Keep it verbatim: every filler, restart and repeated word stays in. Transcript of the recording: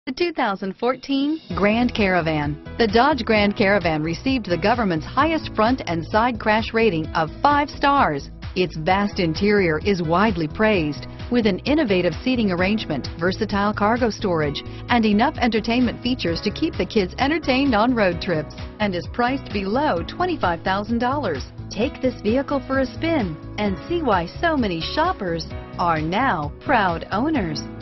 The two thousand fourteen Grand Caravan. The Dodge Grand Caravan received the government's highest front and side crash rating of five stars. Its vast interior is widely praised, with an innovative seating arrangement, versatile cargo storage, and enough entertainment features to keep the kids entertained on road trips, and is priced below twenty-five thousand dollars. Take this vehicle for a spin and see why so many shoppers are now proud owners.